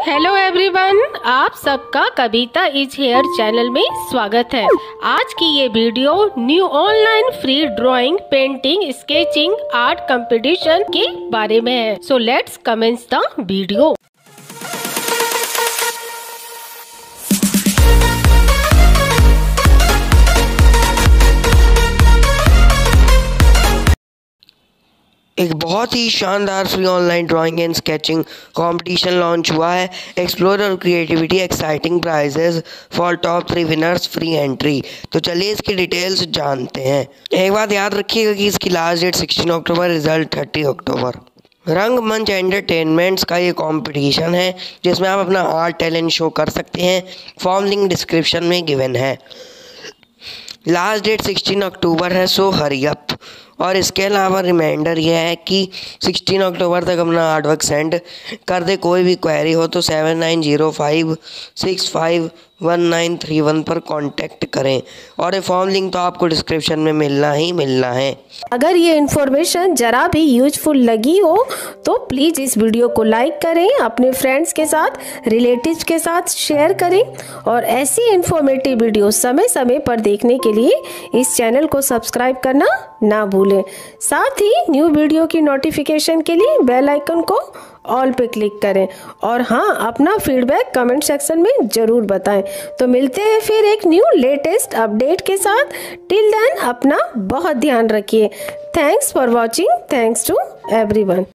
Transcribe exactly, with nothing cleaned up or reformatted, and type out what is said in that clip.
Hello everyone, आप सबका कविता is here channel में स्वागत है। आज की ये video new online free drawing, painting, sketching, art competition के बारे में है। So let's commence the video. एक बहुत ही शानदार free online drawing and sketching competition launch हुआ है। एक्सप्लोर और creativity, exciting prizes for top three winners, free entry. तो चलिए इसकी डिटेल्स जानते हैं। एक बात याद रखिएगा कि इसकी लास्ट डेट सोलह अक्टूबर, रिजल्ट तीस अक्टूबर। रंगमंच एंटरटेनमेंट्स का ये कंपटीशन है जिसमें आप अपना आर्ट टैलेंट शो कर सकते हैं। फॉर्म लिंक डिस्क्रिप्शन में गिवन है। लास्ट डेट सोलह अक्टूबर है, सो हरी अप। और इसके अलावा रिमाइंडर यह है कि सोलह अक्टूबर तक अपना आर्ट वर्क सेंड कर दे। कोई भी क्वेरी हो तो seven nine zero five six five one nine three one पर कांटेक्ट करें। और ये फॉर्म लिंक तो आपको डिस्क्रिप्शन में मिलना ही मिलना है। अगर ये इन्फॉर्मेशन जरा भी यूजफुल लगी हो तो प्लीज़ इस वीडियो को लाइक करें, अपने फ्रेंड्स के साथ, रिलेटिव्स के साथ शेयर करें। और ऐसी इन्फॉर्मेटिव वीडियो समय समय पर देखने के लिए इस चैनल को सब्सक्राइब करना ना भूलें। साथ ही न्यू वीडियो की नोटिफिकेशन के लिए बेल आइकन को ऑल पे क्लिक करें। और हाँ, अपना फीडबैक कमेंट सेक्शन में ज़रूर बताएं। तो मिलते हैं फिर एक न्यू लेटेस्ट अपडेट के साथ। टिल देन अपना बहुत ध्यान रखिए। Thanks for watching. Thanks to everyone.